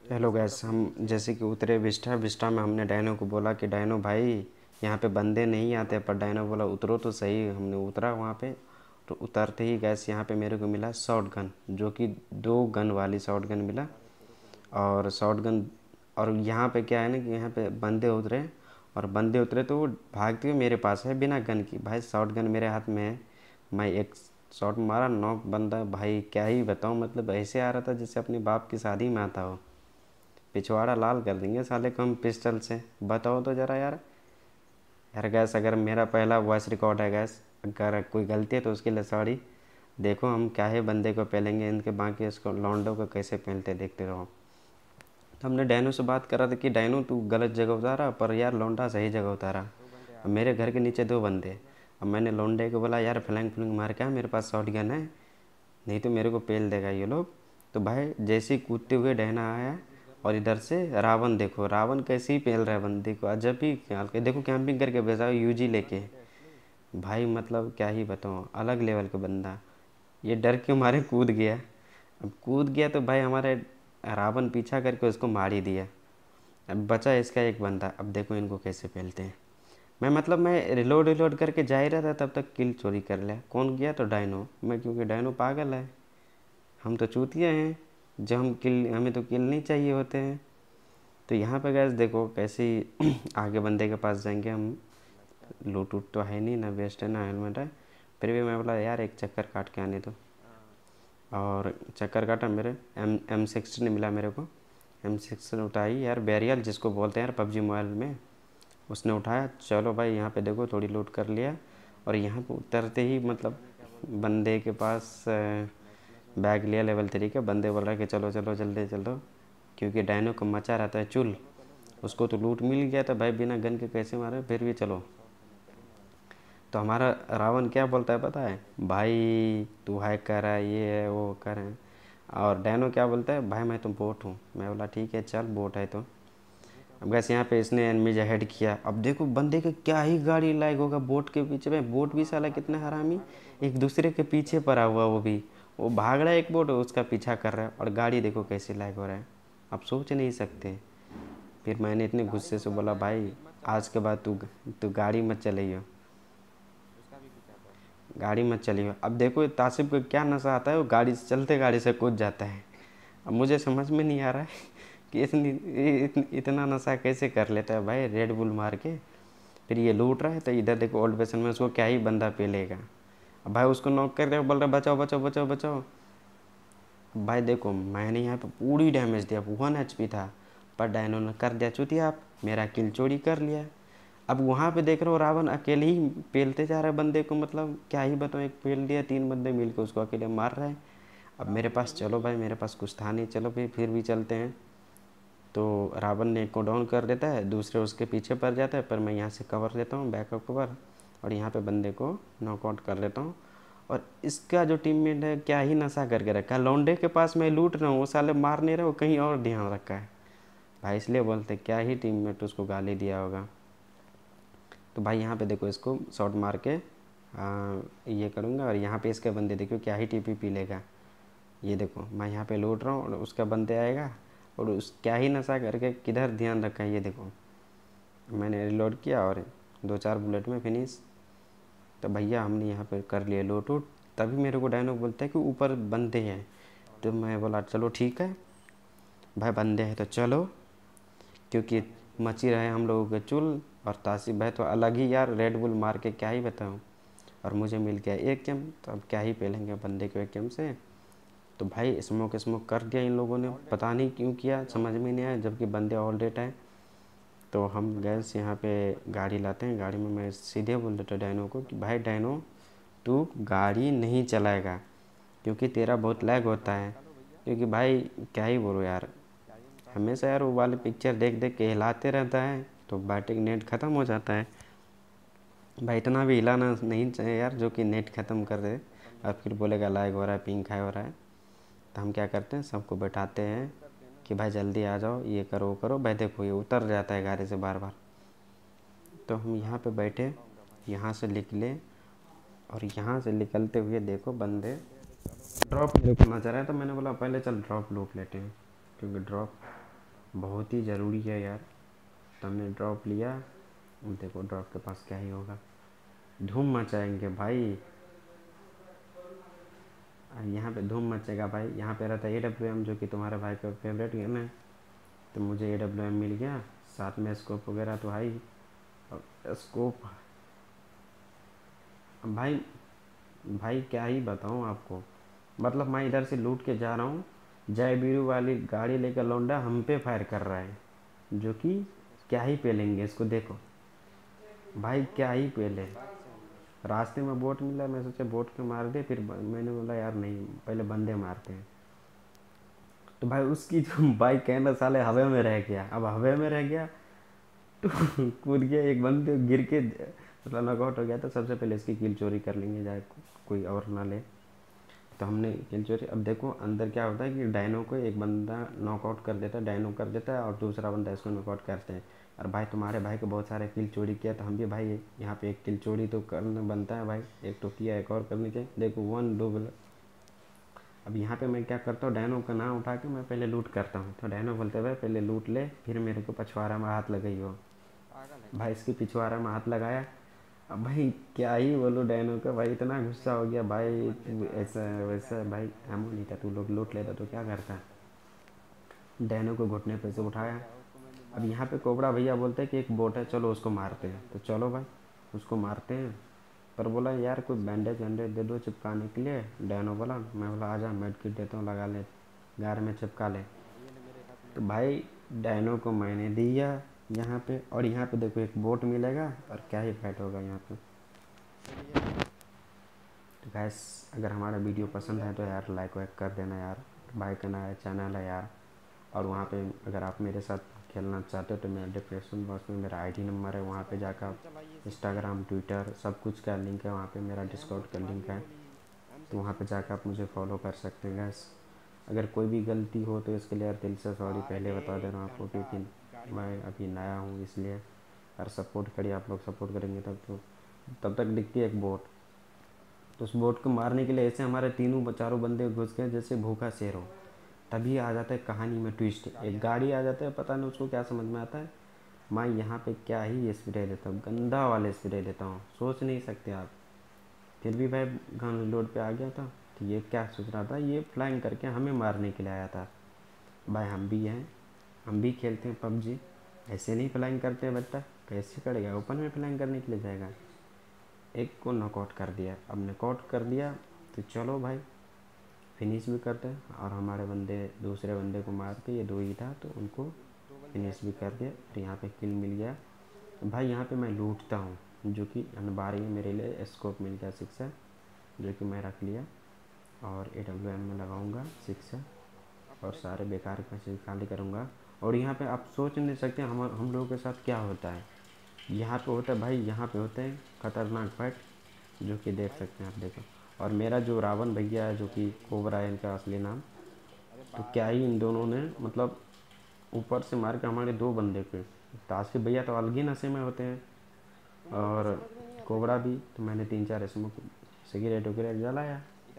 Hello guys, हम जैसे कि उतरे विस्टा विस्टा में हमने डायनो को बोला कि डायनो भाई यहाँ पे बंदे नहीं आते, पर डायनो बोला उतरो तो सही। हमने उतरा वहाँ पे, तो उतरते ही गैस यहाँ पे मेरे को मिला शॉट गन, जो कि 2 गन वाली शॉट गन मिला। और शॉट गन, और यहाँ पे क्या है ना कि यहाँ पे बंदे उतरे, और बंदे उतरे तो वो भागते हुए मेरे पास है बिना गन की। भाई शॉट गन मेरे हाथ में है, मैं एक शॉट मारा, नॉक बंदा। भाई क्या ही बताऊँ, मतलब ऐसे आ रहा था जैसे अपने बाप की शादी में आता हो। पिछवाड़ा लाल कर देंगे साले को हम पिस्टल से। बताओ तो ज़रा यार। यार गैस, अगर मेरा पहला वॉइस रिकॉर्ड है गैस, अगर कोई गलती है तो उसके लिए सॉरी। देखो हम क्या है बंदे को पहलेंगे, इनके बाकी इसको लौंडों को कैसे पहनते देखते रहो। तो हमने डायनो से बात करा था कि डायनो तू गलत जगह उतारा, पर यार लौंडा सही जगह उतारा। अब मेरे घर के नीचे 2 बंदे। अब मैंने लौंडे को बोला यार फ्लैंक फ्लैंक मार के आ, मेरे पास शॉट गन है, नहीं तो मेरे को पेल देगा ये लोग। तो भाई जैसे ही कूदते हुए डहना आया, और इधर से रावण, देखो रावण कैसे ही पेल रहा है बंदे को, अजब ही ख्याल के। देखो कैंपिंग करके भेजा यूजी लेके। भाई मतलब क्या ही बताऊँ, अलग लेवल का बंदा। ये डर के मारे कूद गया। अब कूद गया तो भाई हमारे रावण पीछा करके उसको मार ही दिया। अब बचा इसका एक बंदा। अब देखो इनको कैसे पेलते हैं। मैं रिलोड रिलोड करके जा ही रहा था, तब तक किल चोरी कर लिया। कौन गया? तो डायनो। मैं, क्योंकि डायनो पागल है, हम तो चूतिया हैं, जो हमें तो किल नहीं चाहिए होते हैं। तो यहाँ पे गैस देखो कैसे ही आगे बंदे के पास जाएंगे हम। लूट वूट तो है नहीं, ना वेस्ट है ना हेलमेट है। फिर भी मैं बोला यार एक चक्कर काट के आने दो, और चक्कर काटा। मेरे M16 मिला मेरे को। M16 उठाई यार, बैरियल जिसको बोलते हैं यार पबजी मोबाइल में, उसने उठाया। चलो भाई यहाँ पे देखो थोड़ी लूट कर लिया। और यहाँ पे उतरते ही मतलब बंदे के पास बैग लिया लेवल 3 का। बंदे बोल रहा है कि चलो चलो जल्दी चलो, क्योंकि डायनो को मचा रहता है चुल। उसको तो लूट मिल गया था भाई, बिना गन के कैसे मारे, फिर भी चलो। तो हमारा रावण क्या बोलता है पता है? भाई तू हैक कर रहा है, ये है वो कर रहे हैं। और डायनो क्या बोलता है? भाई मैं तो बोट हूँ। मैं बोला ठीक है चल, बोट है तो। अब गैस यहाँ पे इसने एनमी हेड किया। अब देखो बंदे का क्या ही गाड़ी लाइक होगा बोट के पीछे में। बोट भी साला कितना हरामी, एक दूसरे के पीछे पड़ा हुआ। वो भी वो भाग रहा है, एक बोट उसका पीछा कर रहा है, और गाड़ी देखो कैसे लाइक हो रहा है। आप सोच नहीं सकते। फिर मैंने इतने गुस्से से बोला भाई आज के बाद तू तू गाड़ी मत चलाइयो, गाड़ी मत चलियो। अब देखो तासिफ को क्या नशा आता है, वो गाड़ी से, चलते गाड़ी से कूद जाता है। अब मुझे समझ में नहीं आ रहा है कि इतना नशा कैसे कर लेता है भाई, रेड बुल मार के। फिर ये लूट रहा है, तो इधर देखो ओल्ड वेसन में उसको क्या ही बंदा पेलेगा। अब भाई उसको नॉक कर रहे हो, बोल रहा बचाओ बचाओ बचाओ बचाओ। अब भाई देखो मैंने यहाँ पे पूरी डैमेज दिया, 1 HP था, पर डायनो ने कर दिया चुतिया, आप मेरा किल चोरी कर लिया। अब वहाँ पे देख रहे हो रावण अकेले ही पेलते जा रहा है बंदे को, मतलब क्या ही बताऊँ, एक पेल दिया, 3 बंदे मिल के उसको अकेले मार रहे हैं। अब मेरे पास, चलो भाई मेरे पास कुछ था नहीं, चलो भाई फिर भी चलते हैं। तो रावण ने एक को डाउन कर देता है, दूसरे उसके पीछे पड़ जाता है, पर मैं यहाँ से कवर लेता हूँ, बैकअप कवर, और यहाँ पे बंदे को नॉकआउट कर लेता हूँ। और इसका जो टीममेट है क्या ही नशा करके रखा है, लौंडे के पास मैं लूट रहा हूँ, वो साले मार नहीं रहे, वो कहीं और ध्यान रखा है भाई। इसलिए बोलते क्या ही टीममेट उसको गाली दिया होगा। तो भाई यहाँ पे देखो इसको शॉट मार के ये करूँगा, और यहाँ पे इसके बंदे देखो क्या ही टीपी पी लेगा। ये देखो मैं यहाँ पे लूट रहा हूँ, और उसका बंदे आएगा, और उस क्या ही नशा करके किधर ध्यान रखा है। ये देखो मैंने रिलोड किया, और 2-4 बुलेट में फिनिश। तो भैया हमने यहाँ पे कर लिया लूट वूट। तभी मेरे को डायनोक बोलता है कि ऊपर बंदे हैं। तो मैं बोला चलो ठीक है भाई, बंदे हैं तो चलो, क्योंकि मची रहे हम लोगों के चुल। और तासिफ भाई तो अलग ही यार, रेड बुल मार के क्या ही बताऊँ। और मुझे मिल गया एक गेम, तो अब क्या ही पेलेंगे बंदे को एक गेम से। तो भाई स्मोक स्मोक कर दिया इन लोगों ने, पता नहीं क्यों किया, समझ में नहीं आया, जबकि बंदे ऑल डेट हैं। तो हम गैस यहाँ पे गाड़ी लाते हैं। गाड़ी में मैं सीधे बोल देता डायनो को कि भाई डायनो तू गाड़ी नहीं चलाएगा, क्योंकि तेरा बहुत लैग होता है। क्योंकि भाई क्या ही बोलो यार, हमेशा यार वो वाले पिक्चर देख देख के हिलाते रहता है, तो बैटरी नेट ख़त्म हो जाता है। भाई इतना भी हिलाना नहीं चाहिए यार, जो कि नेट ख़त्म कर दे, और फिर बोलेगा लैग हो रहा है, पिंक हाई हो रहा है। तो हम क्या करते हैं, सबको बैठाते हैं कि भाई जल्दी आ जाओ, ये करो वो करो। भाई देखो ये उतर जाता है गाड़ी से बार बार। तो हम यहाँ पे बैठे, यहाँ से निकले, और यहाँ से निकलते हुए देखो बंदे ड्रॉप मेरे को नजर आया, तो मैंने बोला पहले चल ड्रॉप लूट लेते हैं, क्योंकि ड्रॉप बहुत ही ज़रूरी है यार। तो हमने ड्रॉप लिया, देखो ड्रॉप के पास क्या ही होगा, धूम मचाएंगे भाई। यहाँ पे धूम मचेगा भाई। यहाँ पे रहता है AWM, जो कि तुम्हारे भाई का फेवरेट गेम है। तो मुझे AWM मिल गया, साथ में स्कोप वगैरह तो हाई। और स्कोप भाई, भाई क्या ही बताऊँ आपको, मतलब मैं इधर से लूट के जा रहा हूँ, जय बीरू वाली गाड़ी लेकर लौंडा हम पे फायर कर रहा है, जो कि क्या ही पेलेंगे इसको। देखो भाई क्या ही पेले। रास्ते में बोट मिला, मैं सोचा बोट के मार दे, फिर मैंने बोला यार नहीं, पहले बंदे मारते हैं। तो भाई उसकी जो बाइक है ना साले हवा में रह गया। अब हवा में रह गया तो कूद गया, एक बंदे गिर के मतलब नॉकआउट हो गया। तो सबसे पहले इसकी किल चोरी कर लेंगे, जाए कोई और ना ले। तो हमने किल चोरी। अब देखो अंदर क्या होता है कि डायनो को एक बंदा नॉकआउट कर देता है, डायनो कर देता है, और दूसरा बंदा इसको नॉकआउट करते हैं। और भाई तुम्हारे भाई को बहुत सारे किल चोरी किया, तो हम भी भाई यहाँ पे एक किल चोरी तो करना बनता है भाई। एक तो किया, एक और करनी चाहिए। देखो 1 2 बोला। अब यहाँ पे मैं क्या करता हूँ, डायनो का नाम उठा के मैं पहले लूट करता हूँ। तो डायनो बोलते हुए पहले लूट ले, फिर मेरे को पछवाड़ा में हाथ लगाई हो। भाई इसकी पिछवाड़ा में हाथ लगाया। अब भाई क्या ही बोलो, डायनो का भाई इतना गुस्सा हो गया भाई, तू ऐसा वैसा। भाई एमो नहीं था, तू लोग लूट लेता तो क्या करता। डायनो को घुटने पे से उठाया। अब यहाँ पे कोबरा भैया बोलते हैं कि एक बोट है, चलो उसको मारते हैं। तो चलो भाई उसको मारते हैं। पर बोला यार कोई बैंडेज वैंडेज दे दो चिपकाने के लिए। डायनो बोला, मैं बोला आजा मेड किट देता हूँ, लगा ले, गार में चिपका ले। तो भाई डायनो को मैंने दिया यहाँ पे। और यहाँ पे देखो एक बोट मिलेगा और क्या ही फाइट होगा यहाँ पे। तो गैस अगर हमारा वीडियो पसंद है तो यार लाइक वाइक कर देना यार। भाई का नया चैनल है यार। और वहाँ पे अगर आप मेरे साथ खेलना चाहते हो तो मेरा डिस्क्रिप्शन बॉक्स में मेरा आईडी नंबर है, वहाँ पे जाकर आप इंस्टाग्राम ट्विटर सब कुछ का लिंक है, वहाँ पे मेरा डिस्कॉर्ड का लिंक है। तो वहाँ पे जाकर आप मुझे फॉलो कर सकते हैं गैस। अगर कोई भी गलती हो तो इसके लिए यार दिल से सॉरी पहले बता दे रहा हूँ आपको, क्योंकि मैं अभी नया हूँ इसलिए। यार सपोर्ट करिए, आप लोग सपोर्ट करेंगे तब तक दिखती है एक बोट। तो उस बोट को मारने के लिए ऐसे हमारे तीनों चारों बंदे घुस गए जैसे भूखा शेर हो। तभी आ जाता है कहानी में ट्विस्ट, एक गाड़ी आ जाता है, पता नहीं उसको क्या समझ में आता है। मैं यहाँ पे क्या ही स्प्रे देता हूँ, गंदा वाले स्प्रे देता हूँ, सोच नहीं सकते आप। फिर भी भाई गन लोड पे आ गया था। तो ये क्या सोच रहा था, ये फ्लाइंग करके हमें मारने के लिए आया था। भाई हम भी हैं, हम भी खेलते हैं PUBG, ऐसे नहीं फ्लाइंग करते हैं बेटा। कैसे करेगा, ओपन में फ्लाइंग करने के लिए जाएगा। एक को नॉकआउट कर दिया। अब नॉकआउट कर दिया तो चलो भाई फिनिश भी करते हैं। और हमारे बंदे दूसरे बंदे को मार के, ये 2 ही था तो उनको फिनिश भी कर दिया। और यहाँ पे किल मिल गया। भाई यहाँ पे मैं लूटता हूँ, जो कि अनबारी में मेरे लिए स्कोप मिल गया 6 है, जो कि मैं रख लिया। और AWM में लगाऊंगा 6 है, और सारे बेकार पैसे खाली करूँगा। और यहाँ पे आप सोच नहीं सकते हम लोगों के साथ क्या होता है। यहाँ पे होता है भाई, यहाँ पे होते हैं खतरनाक फाइट, जो कि देख सकते हैं आप, देखो। और मेरा जो रावण भैया है, जो कि कोबरा है इनका असली नाम, तो क्या ही इन दोनों ने मतलब ऊपर से मार के हमारे 2 बंदे पे। ताशिफ भैया तो अलग ही नशे में होते हैं, और कोबरा भी। तो मैंने 3 4 स्मोक सिगरेट वगैरह जलाया।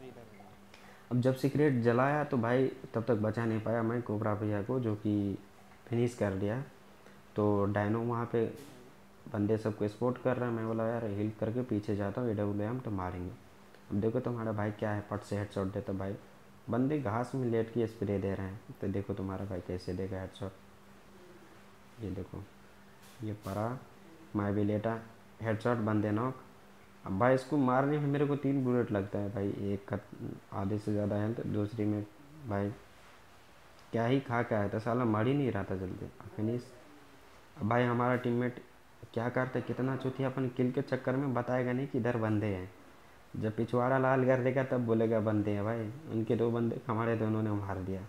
अब जब सिगरेट जलाया तो भाई तब तक बचा नहीं पाया मैं कोबरा भैया को, जो कि फिनिश कर दिया। तो डायनो वहाँ पे बंदे सबको सपोर्ट कर रहा है। मैं बोला यार हिल करके पीछे जाता हूँ, AWM तो मारेंगे। अब देखो तुम्हारा भाई क्या है, पट से हेडशॉट देता भाई। बंदे घास में लेट के स्प्रे दे रहे हैं, तो देखो तुम्हारा भाई कैसे देगा हेडशॉट। ये देखो, ये परा, मैं भी लेटा, हेडशॉट, बंदे नॉक। अब भाई इसको मारने में मेरे को 3 बुलेट लगता है भाई, एक का आधे से ज़्यादा है, तो दूसरी में भाई क्या ही खा के आया था, साला मर ही नहीं रहा था जल्दी। फिनिश। अब भाई हमारा टीममेट क्या करता है, कितना चुतियापन, किल के चक्कर में बताएगा नहीं कि इधर बंदे हैं। जब पिछवाड़ा लाल कर देगा तब बोलेगा बंदे हैं। भाई उनके 2 बंदे हमारे दोनों ने मार दिया।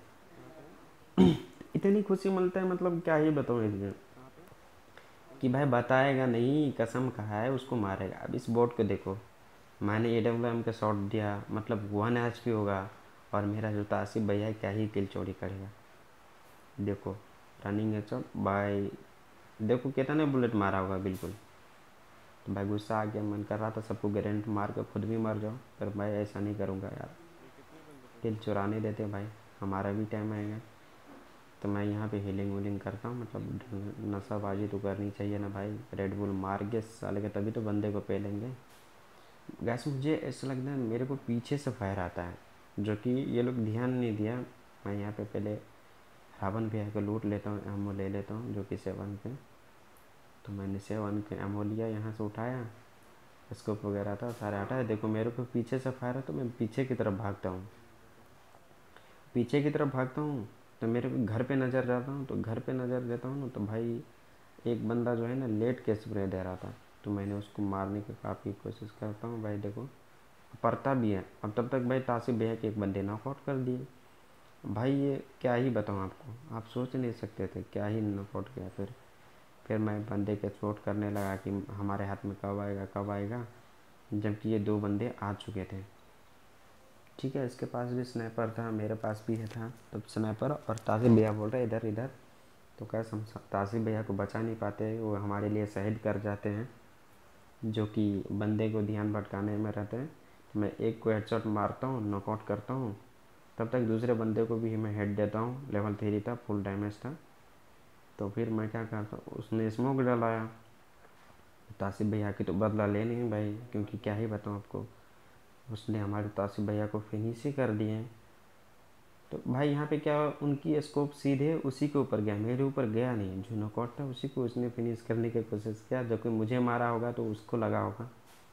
इतनी खुशी मिलता है, मतलब क्या ही बताऊँ इसमें, कि भाई बताएगा नहीं, कसम कहा है उसको मारेगा। अब इस बोट को देखो, मैंने AWM का शॉट दिया, मतलब 1 HP होगा, और मेरा जो तासिफ भैया है क्या ही किल चोरी करेगा। देखो रनिंग है शॉट भाई, देखो कितने बुलेट मारा होगा बिल्कुल। तो भाई गुस्सा आ गया, मन कर रहा था सबको ग्रेनेड मार कर खुद भी मर जाओ, पर भाई ऐसा नहीं करूँगा यार। किल चुराने देते भाई, हमारा भी टाइम आएगा। तो मैं यहाँ पे हीलिंग वीलिंग करता हूँ, मतलब नशाबाजी तो करनी चाहिए ना भाई। रेड बुल मार के साले के तभी तो बंदे को पेलेंगे। गैस मुझे ऐसा लगता है मेरे को पीछे से फायर आता है, जो कि ये लोग ध्यान नहीं दिया। मैं यहाँ पे पहले रावण भैया को लूट लेता हूँ, एमओ ले लेता हूँ जो कि 7 पे। तो मैंने 7 के एमओ लिया, यहाँ से उठाया, स्कोप वगैरह था सारे हटाया। देखो मेरे को पीछे से फायर है तो मैं पीछे की तरफ भागता हूँ, पीछे की तरफ भागता हूँ। तो मेरे को घर पे नज़र जाता हूँ, तो घर पे नज़र देता हूँ ना, तो भाई एक बंदा जो है ना लेट के स्प्रे दे रहा था, तो मैंने उसको मारने की काफ़ी कोशिश करता हूँ। भाई देखो पड़ता भी है, और तब तक भाई तासिफ भैया के एक बंदे नॉकआउट कर दिए। भाई ये क्या ही बताऊँ आपको, आप सोच नहीं सकते थे क्या ही नॉकआउट किया। फिर मैं बंदे के सपोर्ट करने लगा कि हमारे हाथ में कब आएगा कब आएगा, जबकि ये 2 बंदे आ चुके थे। ठीक है, इसके पास भी स्नैपर था, मेरे पास भी है था। तो स्नैपर और तासिफ भैया बोल रहे इधर इधर, तो कैसे हम तासिफ भैया को बचा नहीं पाते, वो हमारे लिए शहीद कर जाते हैं, जो कि बंदे को ध्यान भटकाने में रहते हैं। तो मैं एक को हेडशॉट मारता हूँ, नॉकआउट करता हूँ, तब तक दूसरे बंदे को भी मैं हेड देता हूँ। लेवल 3 था, फुल डैमेज था। तो फिर मैं क्या करता हूँ, उसने स्मोक डलाया। तासिफ भैया की तो बदला लेनी है भाई, क्योंकि क्या ही बताऊँ आपको, उसने हमारे तासिफ भैया को फिनिश ही कर दिए। तो भाई यहाँ पे क्या, उनकी स्कोप सीधे उसी के ऊपर गया, मेरे ऊपर गया नहीं। जो नॉकआउट था उसी को उसने फिनिश करने की कोशिश किया, जब कोई मुझे मारा होगा तो उसको लगा होगा।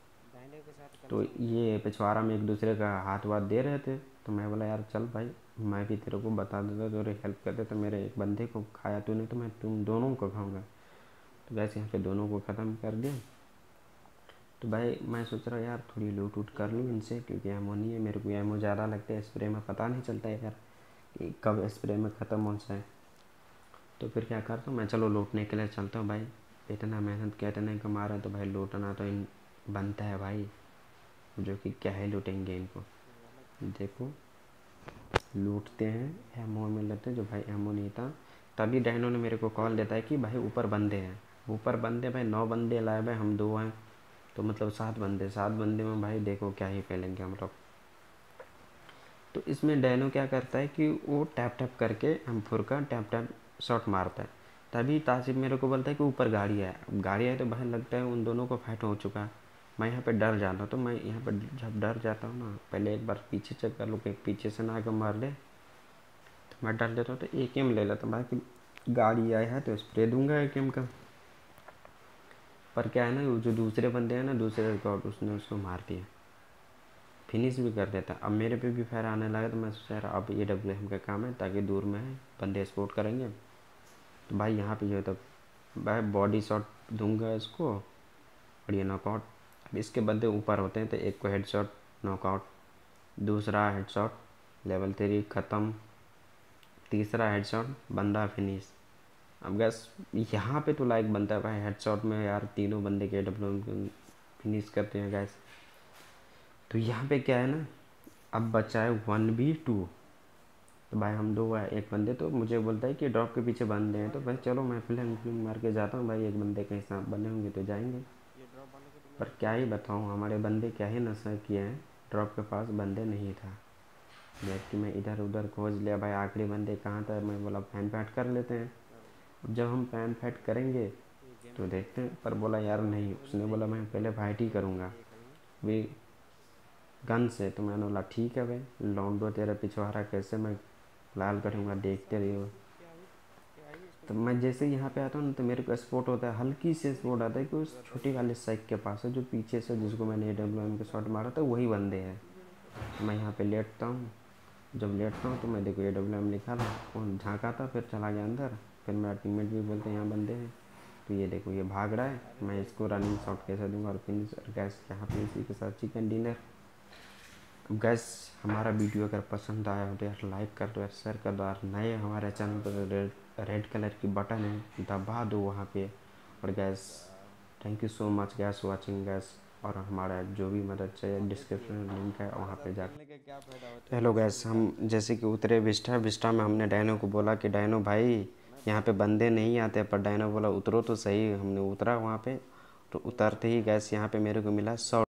तो ये पिछवाड़ा में एक दूसरे का हाथ वाथ दे रहे थे, तो मैं बोला यार चल भाई मैं भी तेरे को बता देता, तेरे हेल्प कर देता। मेरे एक बंदे को खाया तूने तो मैं तुम दोनों को खाऊंगा। तो वैसे यहाँ पे दोनों को ख़त्म कर दिया। तो भाई मैं सोच रहा यार थोड़ी लूट वूट कर लूँ इनसे, क्योंकि एमो नहीं है मेरे को, एमो ज़्यादा लगता है स्प्रे में, पता नहीं चलता है यार कि कब स्प्रे में ख़त्म हो जाए। तो फिर क्या करता हूँ मैं, चलो लूटने के लिए चलता हूँ भाई। इतना मेहनत किया, इतना कमा रहा है, तो भाई लूटना तो इन बनता है भाई, जो कि क्या है लूटेंगे इनको। देखो लूटते हैं, एमओ में लेते हैं। जो भाई एमओ नहीं था, तभी डायनो ने मेरे को कॉल देता है कि भाई ऊपर बंदे हैं। ऊपर बंदे भाई 9 बंदे लाए भाई, हम 2 हैं, तो मतलब 7 बंदे, 7 बंदे में भाई देखो क्या ही फैलेंगे हम लोग। तो इसमें डायनो क्या करता है कि वो टैप टैप करके M4 का टैप टैप शॉट मारता है। तभी तासिफ मेरे को बोलता है कि ऊपर गाड़ी है। अब गाड़ी है तो भाई लगता है उन दोनों को फाइट हो चुका है। मैं यहाँ पे डर जाता हूँ, तो मैं यहाँ पर जब डर जाता हूँ ना, पहले एक बार पीछे चेक कर लूँ कि पीछे से ना आकर मार ले। तो मैं डर जाता हूँ, तो AKM ले लेता हूँ भाई कि गाड़ी आया है तो स्प्रे दूंगा AKM का। पर क्या है ना, वो जो दूसरे बंदे हैं ना, दूसरे रिकॉर्ड, उसने उसको मार दिया, फिनिश भी कर देता। अब मेरे पे भी फायर आने लगा, तो मैं सोचा यार अब AWM का काम है, ताकि दूर में है बंदे सपोर्ट करेंगे। तो भाई यहाँ पे जो है, तो भाई बॉडी शॉट दूंगा इसको और ये नॉकआउट। अब इसके बंदे ऊपर होते हैं, तो एक को हेडशॉट नॉकआउट, दूसरा हेडशॉट लेवल 3 ख़त्म, तीसरा हेडशॉट बंदा फिनिश। अब गैस यहाँ पे तो लाइक बनता है भाई, हेडशॉट में यार तीनों बंदे के AWM फिनिश करते हैं गैस। तो यहाँ पे क्या है ना, अब बचा है 1v2। तो भाई हम 2 है, एक बंदे तो मुझे बोलता है कि ड्रॉप के पीछे बंदे हैं, तो भाई चलो मैं फिल्म मार के जाता हूँ भाई, एक बंदे के हिसाब बने होंगे तो जाएंगे। पर क्या ही बताऊँ, हमारे बंदे क्या ही नशा किए हैं, ड्रॉप के पास बंदे नहीं था। जबकि मैं इधर उधर खोज लिया भाई, आखिरी बंदे कहाँ था, मैं बोला फैन फैट कर लेते हैं। अब जब हम फैन फैट करेंगे तो देखते हैं, पर बोला यार नहीं, उसने बोला मैं पहले फाइट ही करूँगा वे गन से। तो मैंने बोला ठीक है भाई, लौंडो तेरा पिछवाड़ा कैसे मैं लाल करूँगा, देखते रहिए। तो मैं जैसे यहाँ पे आता हूँ ना, तो मेरे को स्पॉट होता है, हल्की से स्पॉट आता है कि उस छोटी वाले साइक के पास है, जो पीछे से जिसको मैंने AWM के शॉट मारा था वही बंदे हैं। मैं यहाँ पे लेटता हूँ, जब लेटता हूँ तो मैं देखो AWM निकाला, वो झाँका था, फिर चला गया अंदर। फिर मेरा टीममेट भी बोलते हैं यहाँ बंदे हैं, तो ये देखो ये भाग रहा है, मैं इसको रनिंग शॉट कैसे दूंगा और फिनिश। और गैस यहाँ पे इसी के साथ चिकन डिनर। अब गैस हमारा वीडियो अगर पसंद आया हो तो यार लाइक कर दो यार, शेयर कर दो यार। नए हमारे चैनल पर रेड कलर की बटन है, दबा दो वहाँ पे। और guys thank you so much guys watching guys. और हमारा जो भी मदद चाहिए डिस्क्रिप्शन में लिंक है, वहाँ पे जा। हेलो गैस, हम जैसे कि उतरे विस्टा में हमने डायनो को बोला कि डायनो भाई यहाँ पे बंदे नहीं आते, पर डायनो बोला उतरो तो सही। हमने उतरा वहाँ पे, तो उतरते ही गैस यहाँ पे मेरे को मिला 100